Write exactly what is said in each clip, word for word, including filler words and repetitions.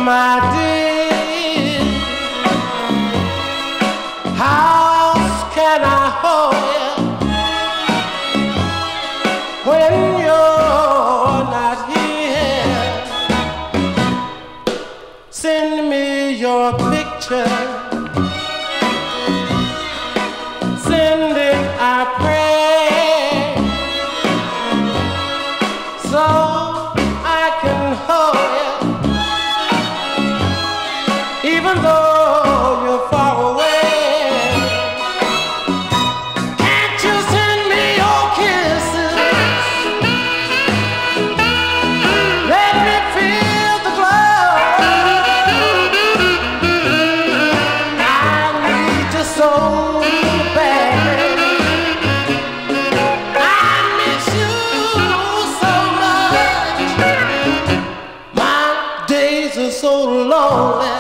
my dear, how else can I hold you when you're not here? Send me your picture, send it, I pray, so I can hold you, even though you're far away. Can't you send me your kisses? Let me feel the glow. I need you so bad. I miss you so much. My days are so lonely.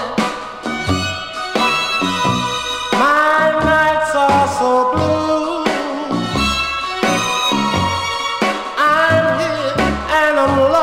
My nights are so blue. I'm here and I'm lost.